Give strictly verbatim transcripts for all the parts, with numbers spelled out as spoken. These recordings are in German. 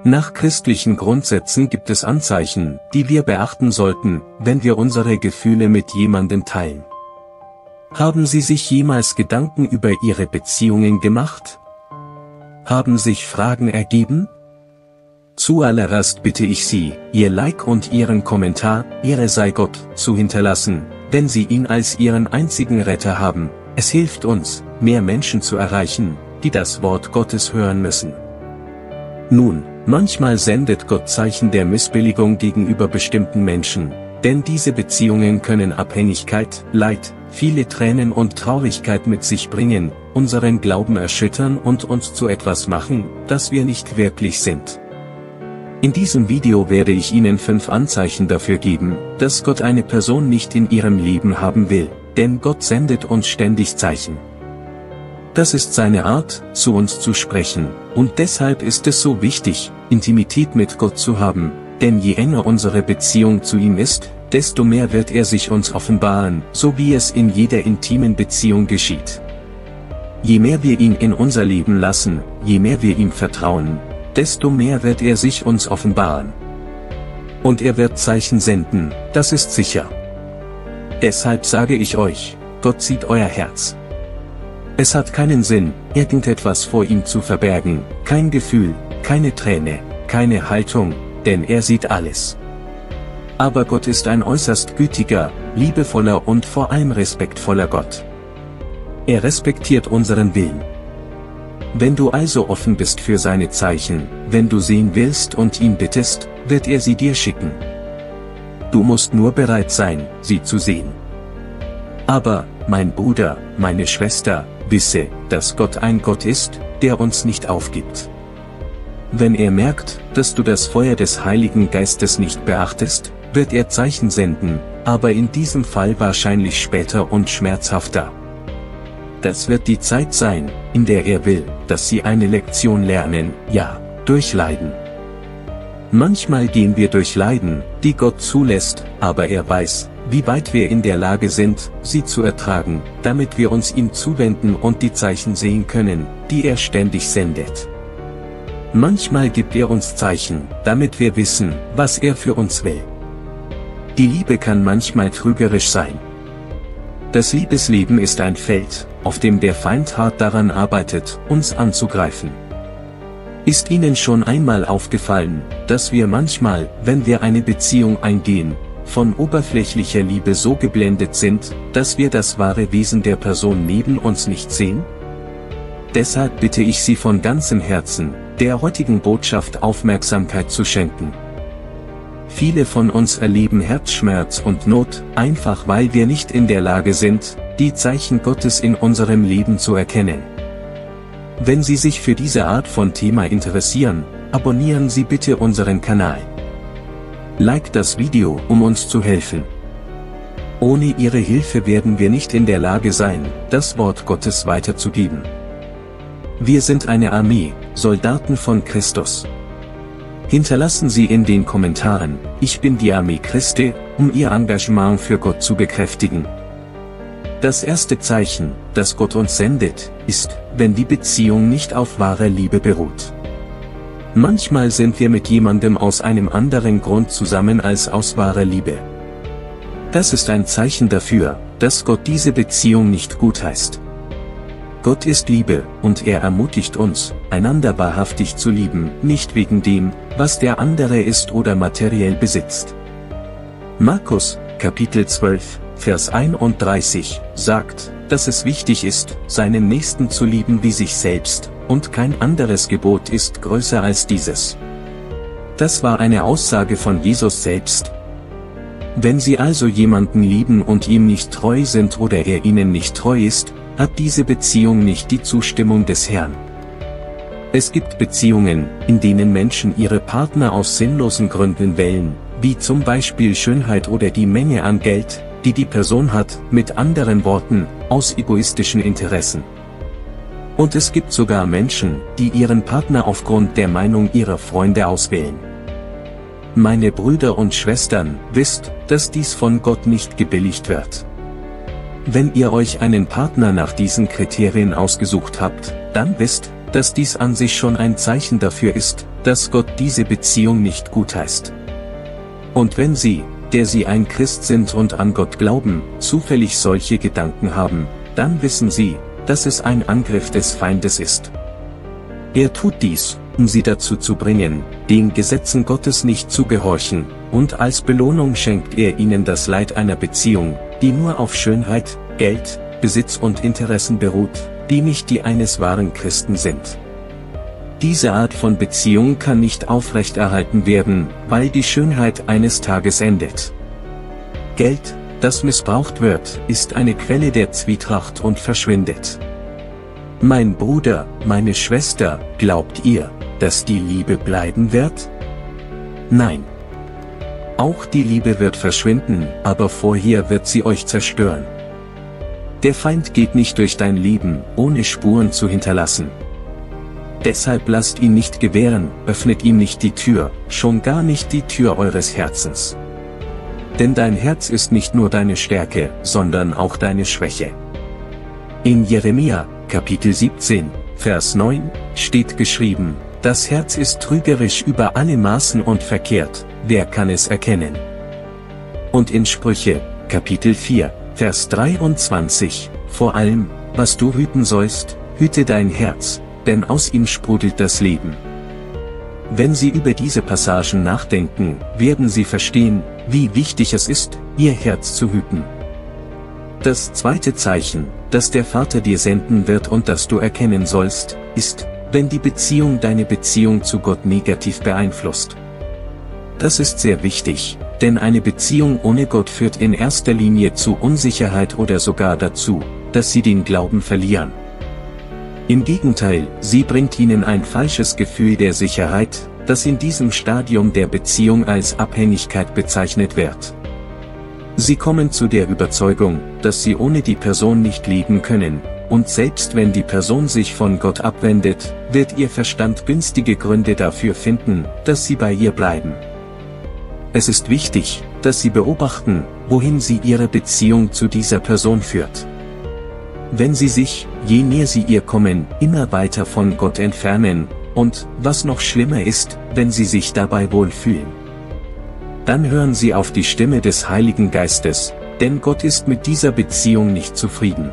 Nach christlichen Grundsätzen gibt es Anzeichen, die wir beachten sollten, wenn wir unsere Gefühle mit jemandem teilen. Haben Sie sich jemals Gedanken über Ihre Beziehungen gemacht? Haben sich Fragen ergeben? Zuallererst bitte ich Sie, Ihr Like und Ihren Kommentar, Ehre sei Gott, zu hinterlassen, wenn Sie ihn als Ihren einzigen Retter haben. Es hilft uns, mehr Menschen zu erreichen, die das Wort Gottes hören müssen. Nun, manchmal sendet Gott Zeichen der Missbilligung gegenüber bestimmten Menschen, denn diese Beziehungen können Abhängigkeit, Leid, viele Tränen und Traurigkeit mit sich bringen, unseren Glauben erschüttern und uns zu etwas machen, das wir nicht wirklich sind. In diesem Video werde ich Ihnen fünf Anzeichen dafür geben, dass Gott eine Person nicht in Ihrem Leben haben will, denn Gott sendet uns ständig Zeichen. Das ist seine Art, zu uns zu sprechen, und deshalb ist es so wichtig, Intimität mit Gott zu haben, denn je enger unsere Beziehung zu ihm ist, desto mehr wird er sich uns offenbaren, so wie es in jeder intimen Beziehung geschieht. Je mehr wir ihn in unser Leben lassen, je mehr wir ihm vertrauen, desto mehr wird er sich uns offenbaren. Und er wird Zeichen senden, das ist sicher. Deshalb sage ich euch, Gott sieht euer Herz. Es hat keinen Sinn, irgendetwas vor ihm zu verbergen, kein Gefühl, keine Träne, keine Haltung, denn er sieht alles. Aber Gott ist ein äußerst gütiger, liebevoller und vor allem respektvoller Gott. Er respektiert unseren Willen. Wenn du also offen bist für seine Zeichen, wenn du sehen willst und ihn bittest, wird er sie dir schicken. Du musst nur bereit sein, sie zu sehen. Aber, mein Bruder, meine Schwester, wisse, dass Gott ein Gott ist, der uns nicht aufgibt. Wenn er merkt, dass du das Feuer des Heiligen Geistes nicht beachtest, wird er Zeichen senden, aber in diesem Fall wahrscheinlich später und schmerzhafter. Das wird die Zeit sein, in der er will, dass sie eine Lektion lernen, ja, durch Leiden. Manchmal gehen wir durch Leiden, die Gott zulässt, aber er weiß, wie weit wir in der Lage sind, sie zu ertragen, damit wir uns ihm zuwenden und die Zeichen sehen können, die er ständig sendet. Manchmal gibt er uns Zeichen, damit wir wissen, was er für uns will. Die Liebe kann manchmal trügerisch sein. Das Liebesleben ist ein Feld, auf dem der Feind hart daran arbeitet, uns anzugreifen. Ist Ihnen schon einmal aufgefallen, dass wir manchmal, wenn wir eine Beziehung eingehen, von oberflächlicher Liebe so geblendet sind, dass wir das wahre Wesen der Person neben uns nicht sehen? Deshalb bitte ich Sie von ganzem Herzen, der heutigen Botschaft Aufmerksamkeit zu schenken. Viele von uns erleben Herzschmerz und Not, einfach weil wir nicht in der Lage sind, die Zeichen Gottes in unserem Leben zu erkennen. Wenn Sie sich für diese Art von Thema interessieren, abonnieren Sie bitte unseren Kanal. Like das Video, um uns zu helfen. Ohne Ihre Hilfe werden wir nicht in der Lage sein, das Wort Gottes weiterzugeben. Wir sind eine Armee, Soldaten von Christus. Hinterlassen Sie in den Kommentaren, ich bin die Armee Christi, um Ihr Engagement für Gott zu bekräftigen. Das erste Zeichen, das Gott uns sendet, ist, wenn die Beziehung nicht auf wahrer Liebe beruht. Manchmal sind wir mit jemandem aus einem anderen Grund zusammen als aus wahrer Liebe. Das ist ein Zeichen dafür, dass Gott diese Beziehung nicht gutheißt. Gott ist Liebe, und er ermutigt uns, einander wahrhaftig zu lieben, nicht wegen dem, was der andere ist oder materiell besitzt. Markus, Kapitel zwölf, Vers einunddreißig, sagt, dass es wichtig ist, seinen Nächsten zu lieben wie sich selbst, und kein anderes Gebot ist größer als dieses. Das war eine Aussage von Jesus selbst. Wenn Sie also jemanden lieben und ihm nicht treu sind oder er Ihnen nicht treu ist, hat diese Beziehung nicht die Zustimmung des Herrn. Es gibt Beziehungen, in denen Menschen ihre Partner aus sinnlosen Gründen wählen, wie zum Beispiel Schönheit oder die Menge an Geld, die die Person hat, mit anderen Worten, aus egoistischen Interessen. Und es gibt sogar Menschen, die ihren Partner aufgrund der Meinung ihrer Freunde auswählen. Meine Brüder und Schwestern, wisst, dass dies von Gott nicht gebilligt wird. Wenn ihr euch einen Partner nach diesen Kriterien ausgesucht habt, dann wisst, dass dies an sich schon ein Zeichen dafür ist, dass Gott diese Beziehung nicht gutheißt. Und wenn Sie, der Sie ein Christ sind und an Gott glauben, zufällig solche Gedanken haben, dann wissen Sie, dass es ein Angriff des Feindes ist. Er tut dies, um Sie dazu zu bringen, den Gesetzen Gottes nicht zu gehorchen, und als Belohnung schenkt er Ihnen das Leid einer Beziehung, die nur auf Schönheit, Geld, Besitz und Interessen beruht, die nicht die eines wahren Christen sind. Diese Art von Beziehung kann nicht aufrechterhalten werden, weil die Schönheit eines Tages endet. Geld, das missbraucht wird, ist eine Quelle der Zwietracht und verschwindet. Mein Bruder, meine Schwester, glaubt ihr, dass die Liebe bleiben wird? Nein. Auch die Liebe wird verschwinden, aber vorher wird sie euch zerstören. Der Feind geht nicht durch dein Leben, ohne Spuren zu hinterlassen. Deshalb lasst ihn nicht gewähren, öffnet ihm nicht die Tür, schon gar nicht die Tür eures Herzens. Denn dein Herz ist nicht nur deine Stärke, sondern auch deine Schwäche. In Jeremia, Kapitel siebzehn, Vers neun, steht geschrieben: Das Herz ist trügerisch über alle Maßen und verkehrt, wer kann es erkennen? Und in Sprüche, Kapitel vier, Vers dreiundzwanzig, vor allem, was du hüten sollst, hüte dein Herz, denn aus ihm sprudelt das Leben. Wenn Sie über diese Passagen nachdenken, werden Sie verstehen, wie wichtig es ist, Ihr Herz zu hüten. Das zweite Zeichen, das der Vater dir senden wird und das du erkennen sollst, ist, wenn die Beziehung deine Beziehung zu Gott negativ beeinflusst. Das ist sehr wichtig, denn eine Beziehung ohne Gott führt in erster Linie zu Unsicherheit oder sogar dazu, dass Sie den Glauben verlieren. Im Gegenteil, sie bringt ihnen ein falsches Gefühl der Sicherheit, das in diesem Stadium der Beziehung als Abhängigkeit bezeichnet wird. Sie kommen zu der Überzeugung, dass sie ohne die Person nicht leben können, und selbst wenn die Person sich von Gott abwendet, wird ihr Verstand günstige Gründe dafür finden, dass sie bei ihr bleiben. Es ist wichtig, dass Sie beobachten, wohin sie ihre Beziehung zu dieser Person führt. Wenn sie sich, je näher sie ihr kommen, immer weiter von Gott entfernen, und, was noch schlimmer ist, wenn sie sich dabei wohlfühlen, dann hören sie auf die Stimme des Heiligen Geistes, denn Gott ist mit dieser Beziehung nicht zufrieden.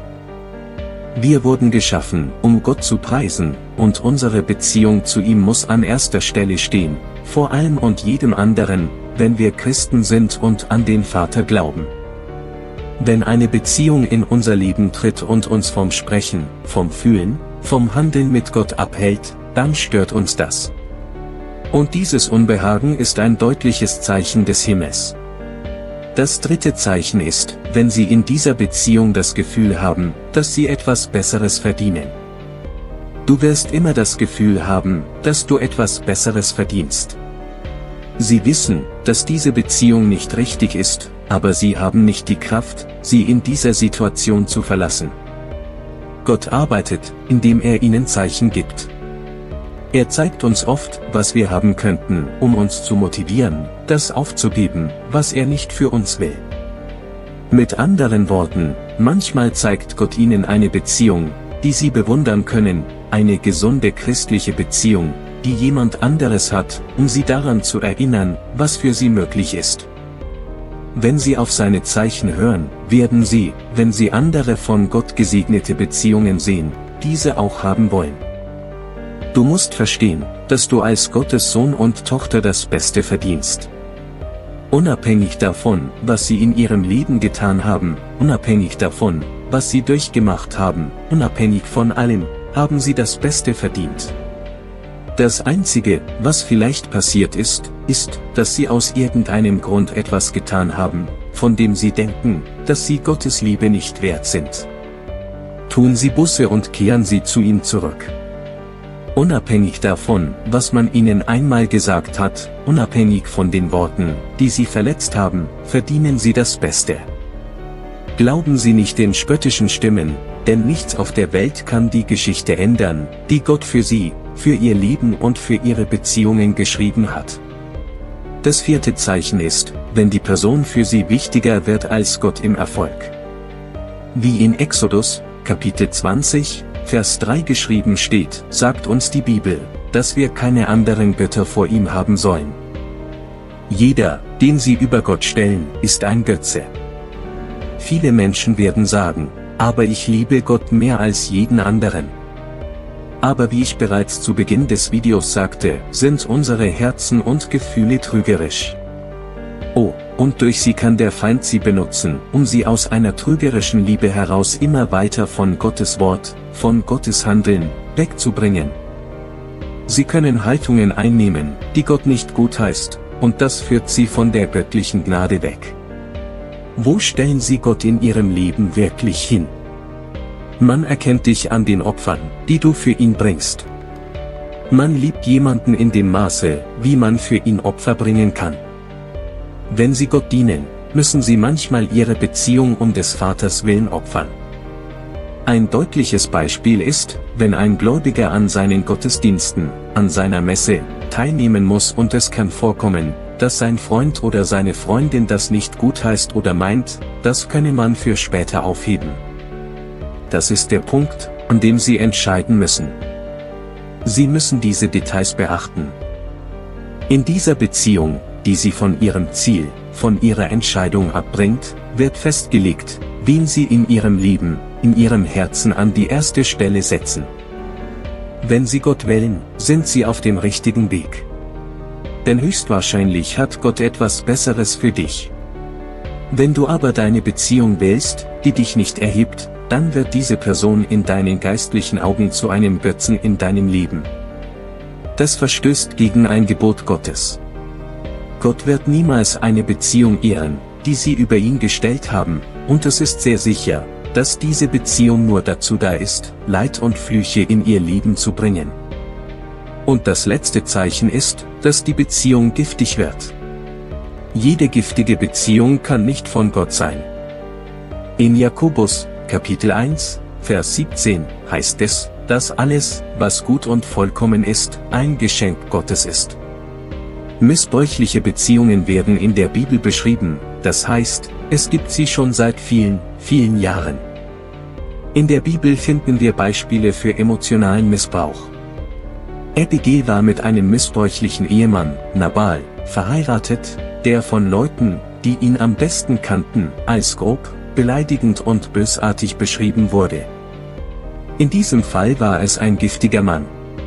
Wir wurden geschaffen, um Gott zu preisen, und unsere Beziehung zu ihm muss an erster Stelle stehen, vor allem und jedem anderen, wenn wir Christen sind und an den Vater glauben. Wenn eine Beziehung in unser Leben tritt und uns vom Sprechen, vom Fühlen, vom Handeln mit Gott abhält, dann stört uns das. Und dieses Unbehagen ist ein deutliches Zeichen des Himmels. Das dritte Zeichen ist, wenn Sie in dieser Beziehung das Gefühl haben, dass Sie etwas Besseres verdienen. Du wirst immer das Gefühl haben, dass du etwas Besseres verdienst. Sie wissen, dass diese Beziehung nicht richtig ist, aber sie haben nicht die Kraft, sie in dieser Situation zu verlassen. Gott arbeitet, indem er ihnen Zeichen gibt. Er zeigt uns oft, was wir haben könnten, um uns zu motivieren, das aufzugeben, was er nicht für uns will. Mit anderen Worten, manchmal zeigt Gott ihnen eine Beziehung, die sie bewundern können, eine gesunde christliche Beziehung, die jemand anderes hat, um sie daran zu erinnern, was für sie möglich ist. Wenn Sie auf seine Zeichen hören, werden Sie, wenn Sie andere von Gott gesegnete Beziehungen sehen, diese auch haben wollen. Du musst verstehen, dass du als Gottes Sohn und Tochter das Beste verdienst. Unabhängig davon, was Sie in Ihrem Leben getan haben, unabhängig davon, was Sie durchgemacht haben, unabhängig von allem, haben Sie das Beste verdient. Das Einzige, was vielleicht passiert ist, ist, dass Sie aus irgendeinem Grund etwas getan haben, von dem Sie denken, dass Sie Gottes Liebe nicht wert sind. Tun Sie Buße und kehren Sie zu ihm zurück. Unabhängig davon, was man Ihnen einmal gesagt hat, unabhängig von den Worten, die Sie verletzt haben, verdienen Sie das Beste. Glauben Sie nicht den spöttischen Stimmen, denn nichts auf der Welt kann die Geschichte ändern, die Gott für Sie, für Ihr Leben und für Ihre Beziehungen geschrieben hat. Das vierte Zeichen ist, wenn die Person für Sie wichtiger wird als Gott im Erfolg. Wie in Exodus, Kapitel zwanzig, Vers drei geschrieben steht, sagt uns die Bibel, dass wir keine anderen Götter vor ihm haben sollen. Jeder, den sie über Gott stellen, ist ein Götze. Viele Menschen werden sagen, aber ich liebe Gott mehr als jeden anderen. Aber wie ich bereits zu Beginn des Videos sagte, sind unsere Herzen und Gefühle trügerisch. Oh, und durch sie kann der Feind sie benutzen, um sie aus einer trügerischen Liebe heraus immer weiter von Gottes Wort, von Gottes Handeln, wegzubringen. Sie können Haltungen einnehmen, die Gott nicht gutheißt, und das führt sie von der göttlichen Gnade weg. Wo stellen sie Gott in ihrem Leben wirklich hin? Man erkennt dich an den Opfern, die du für ihn bringst. Man liebt jemanden in dem Maße, wie man für ihn Opfer bringen kann. Wenn sie Gott dienen, müssen sie manchmal ihre Beziehung um des Vaters willen opfern. Ein deutliches Beispiel ist, wenn ein Gläubiger an seinen Gottesdiensten, an seiner Messe, teilnehmen muss und es kann vorkommen, dass sein Freund oder seine Freundin das nicht gutheißt oder meint, das könne man für später aufheben. Das ist der Punkt, an dem sie entscheiden müssen. Sie müssen diese Details beachten. In dieser Beziehung, die sie von ihrem Ziel, von ihrer Entscheidung abbringt, wird festgelegt, wen sie in ihrem Leben, in ihrem Herzen an die erste Stelle setzen. Wenn sie Gott wählen, sind sie auf dem richtigen Weg. Denn höchstwahrscheinlich hat Gott etwas Besseres für dich. Wenn du aber deine Beziehung wählst, die dich nicht erhebt, dann wird diese Person in deinen geistlichen Augen zu einem Götzen in deinem Leben. Das verstößt gegen ein Gebot Gottes. Gott wird niemals eine Beziehung ehren, die sie über ihn gestellt haben, und es ist sehr sicher, dass diese Beziehung nur dazu da ist, Leid und Flüche in ihr Leben zu bringen. Und das letzte Zeichen ist, dass die Beziehung giftig wird. Jede giftige Beziehung kann nicht von Gott sein. In Jakobus, Kapitel eins, Vers siebzehn, heißt es, dass alles, was gut und vollkommen ist, ein Geschenk Gottes ist. Missbräuchliche Beziehungen werden in der Bibel beschrieben, das heißt, es gibt sie schon seit vielen, vielen Jahren. In der Bibel finden wir Beispiele für emotionalen Missbrauch. Abigail war mit einem missbräuchlichen Ehemann, Nabal, verheiratet, der von Leuten, die ihn am besten kannten, als grob, beleidigend und bösartig beschrieben wurde. In diesem Fall war es ein giftiger Mann.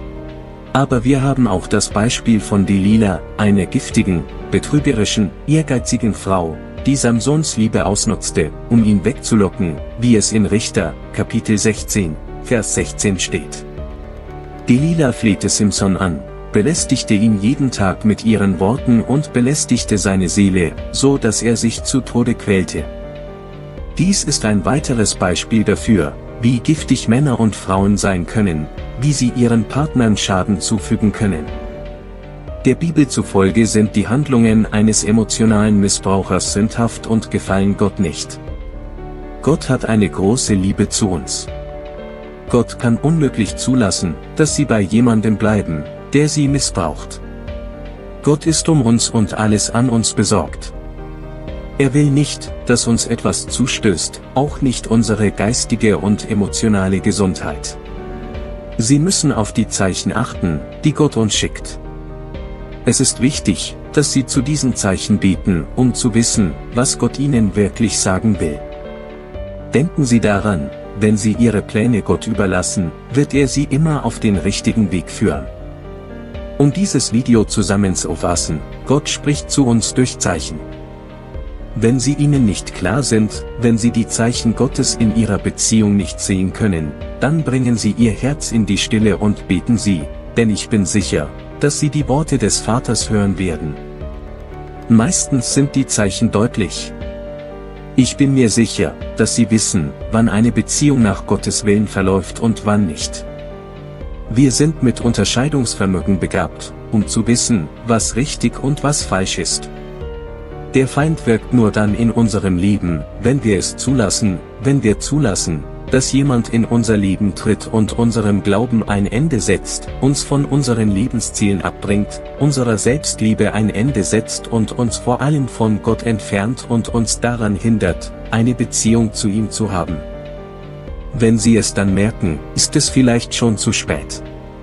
Aber wir haben auch das Beispiel von Delila, einer giftigen, betrügerischen, ehrgeizigen Frau, die Samsons Liebe ausnutzte, um ihn wegzulocken, wie es in Richter, Kapitel sechzehn, Vers sechzehn steht. Delila flehte Simson an, belästigte ihn jeden Tag mit ihren Worten und belästigte seine Seele, so dass er sich zu Tode quälte. Dies ist ein weiteres Beispiel dafür, wie giftig Männer und Frauen sein können, wie sie ihren Partnern Schaden zufügen können. Der Bibel zufolge sind die Handlungen eines emotionalen Missbrauchers sündhaft und gefallen Gott nicht. Gott hat eine große Liebe zu uns. Gott kann unmöglich zulassen, dass sie bei jemandem bleiben, der sie missbraucht. Gott ist um uns und alles an uns besorgt. Er will nicht, dass uns etwas zustößt, auch nicht unsere geistige und emotionale Gesundheit. Sie müssen auf die Zeichen achten, die Gott uns schickt. Es ist wichtig, dass Sie zu diesen Zeichen beten, um zu wissen, was Gott Ihnen wirklich sagen will. Denken Sie daran, wenn Sie Ihre Pläne Gott überlassen, wird er Sie immer auf den richtigen Weg führen. Um dieses Video zusammenzufassen, Gott spricht zu uns durch Zeichen. Wenn sie Ihnen nicht klar sind, wenn Sie die Zeichen Gottes in Ihrer Beziehung nicht sehen können, dann bringen Sie Ihr Herz in die Stille und beten Sie, denn ich bin sicher, dass Sie die Worte des Vaters hören werden. Meistens sind die Zeichen deutlich. Ich bin mir sicher, dass Sie wissen, wann eine Beziehung nach Gottes Willen verläuft und wann nicht. Wir sind mit Unterscheidungsvermögen begabt, um zu wissen, was richtig und was falsch ist. Der Feind wirkt nur dann in unserem Leben, wenn wir es zulassen, wenn wir zulassen, dass jemand in unser Leben tritt und unserem Glauben ein Ende setzt, uns von unseren Lebenszielen abbringt, unserer Selbstliebe ein Ende setzt und uns vor allem von Gott entfernt und uns daran hindert, eine Beziehung zu ihm zu haben. Wenn Sie es dann merken, ist es vielleicht schon zu spät.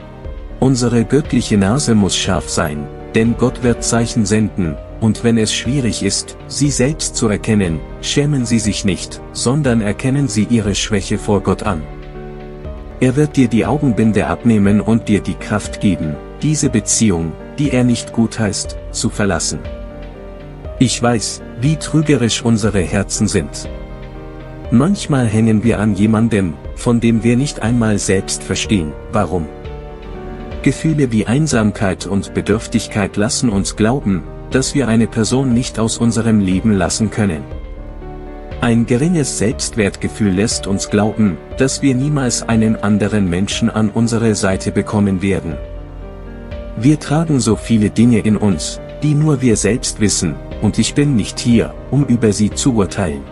Unsere göttliche Nase muss scharf sein, denn Gott wird Zeichen senden, und wenn es schwierig ist, sie selbst zu erkennen, schämen Sie sich nicht, sondern erkennen Sie Ihre Schwäche vor Gott an. Er wird dir die Augenbinde abnehmen und dir die Kraft geben, diese Beziehung, die er nicht gutheißt, zu verlassen. Ich weiß, wie trügerisch unsere Herzen sind. Manchmal hängen wir an jemandem, von dem wir nicht einmal selbst verstehen, warum. Gefühle wie Einsamkeit und Bedürftigkeit lassen uns glauben, dass wir eine Person nicht aus unserem Leben lassen können. Ein geringes Selbstwertgefühl lässt uns glauben, dass wir niemals einen anderen Menschen an unsere Seite bekommen werden. Wir tragen so viele Dinge in uns, die nur wir selbst wissen, und ich bin nicht hier, um über sie zu urteilen.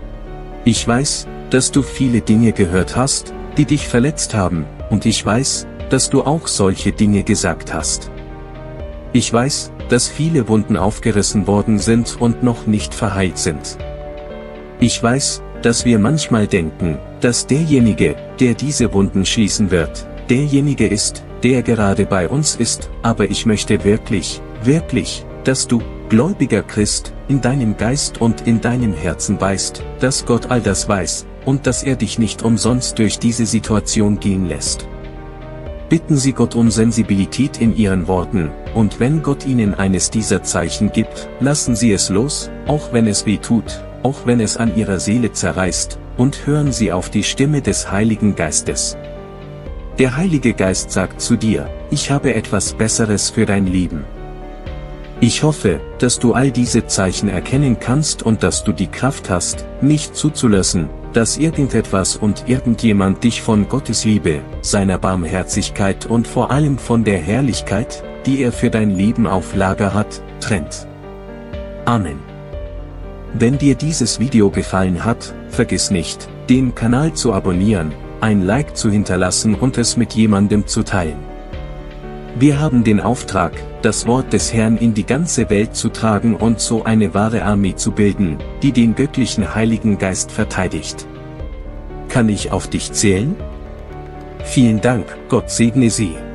Ich weiß, dass du viele Dinge gehört hast, die dich verletzt haben, und ich weiß, dass du auch solche Dinge gesagt hast. Ich weiß, dass viele Wunden aufgerissen worden sind und noch nicht verheilt sind. Ich weiß, dass wir manchmal denken, dass derjenige, der diese Wunden schließen wird, derjenige ist, der gerade bei uns ist, aber ich möchte wirklich, wirklich, dass du, gläubiger Christ, in deinem Geist und in deinem Herzen weißt, dass Gott all das weiß, und dass er dich nicht umsonst durch diese Situation gehen lässt. Bitten Sie Gott um Sensibilität in Ihren Worten, und wenn Gott Ihnen eines dieser Zeichen gibt, lassen Sie es los, auch wenn es weh tut, auch wenn es an Ihrer Seele zerreißt, und hören Sie auf die Stimme des Heiligen Geistes. Der Heilige Geist sagt zu dir, ich habe etwas Besseres für dein Leben. Ich hoffe, dass du all diese Zeichen erkennen kannst und dass du die Kraft hast, nicht zuzulassen, dass irgendetwas und irgendjemand dich von Gottes Liebe, seiner Barmherzigkeit und vor allem von der Herrlichkeit, die er für dein Leben auf Lager hat, trennt. Amen. Wenn dir dieses Video gefallen hat, vergiss nicht, den Kanal zu abonnieren, ein Like zu hinterlassen und es mit jemandem zu teilen. Wir haben den Auftrag, das Wort des Herrn in die ganze Welt zu tragen und so eine wahre Armee zu bilden, die den göttlichen Heiligen Geist verteidigt. Kann ich auf dich zählen? Vielen Dank, Gott segne Sie.